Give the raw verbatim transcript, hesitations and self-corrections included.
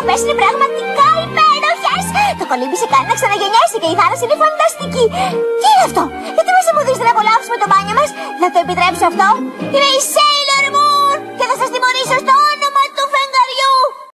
διακοπές είναι πραγματικά υπέροχες. Το κολύμπι σε κάνει να ξαναγεννιέσαι και η θάλασσα είναι φανταστική. Τι είναι αυτό? Γιατί μας εμποδίζετε να απολαύσουμε το μπάνιο μας? Θα το επιτρέψω αυτό. Είμαι η Sailor Moon.